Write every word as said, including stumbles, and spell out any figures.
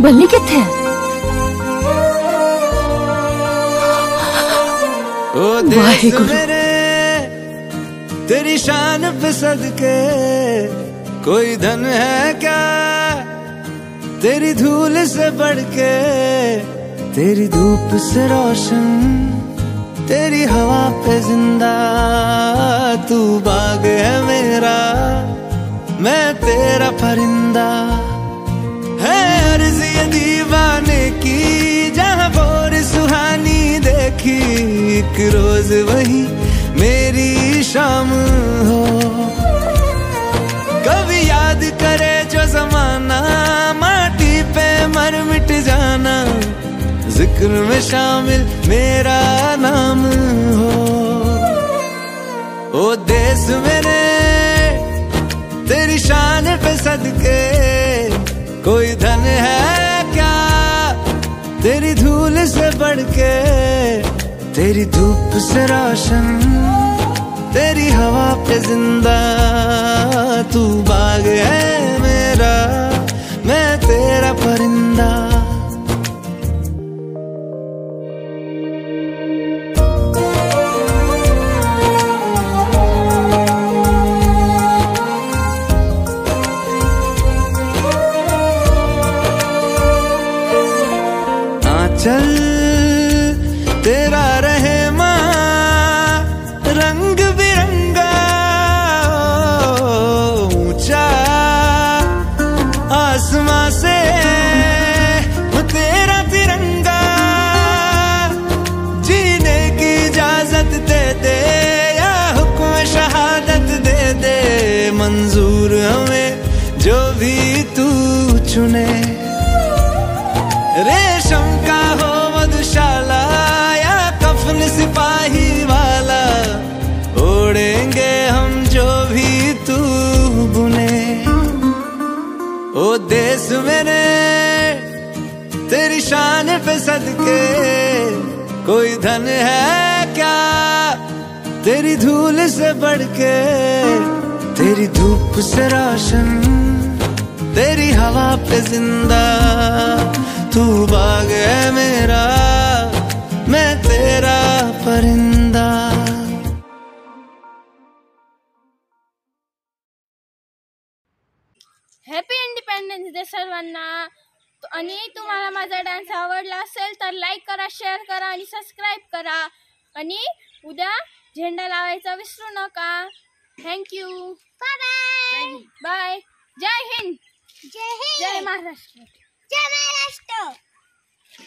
बल्ली किथे है? ओ देश मेरे तेरी शान पे सदके, कोई धन है क्या तेरी धूल से बढ़ के, तेरी धूप से रोशन, तेरी हवा पे जिंदा, तू बाग है मेरा, मैं तेरा परिंदा। है अर्ज़ ये दीवाने की, जहाँ भोर सुहानी देखी, एक रोज वही मेरी शाम हो। कभी याद करे जो जमाना, माटी पे मर मिट जाना, जिक्र में शामिल मेरा नाम हो। ओ देश मेरे तेरी शान पे सदके, कोई धन है क्या तेरी धूल से बढ़ के, तेरी धूप से रोशन, तेरी हवा पे जिंदा, तू बाग है मेरा, मैं तेरा परिंदा। चल तेरा रहे माँ रंग बिरंगा, ऊंचा आसमां से तेरा तिरंगा, जीने की इजाजत दे दे या हुक्म शहादत दे दे, मंजूर हमें जो भी तू चुने। रेशम का हो मधुशाला या कफन सिपाही वाला, ओढ़ेंगे हम जो भी तू बुने। ओ देश मेरे तेरी शान पे सदके, कोई धन है क्या तेरी धूल से बढ़ के, तेरी धूप से रोशन, तेरी हवा पे जिंदा, तू बाग है मेरा, मैं तेरा परिंदा। हॅपी इंडिपेंडन्स डे सर्वांना। आणि तुम्हाला माझा डान्स आवडला असेल तर लाईक करा, शेअर करा आणि सबस्क्राईब करा, आणि उद्या झेंडा लावायचा विसरू नका। Thank you, bye bye bye. जय हिंद, जय हिंद, जय महाराष्ट्र, जय महाराष्ट्र।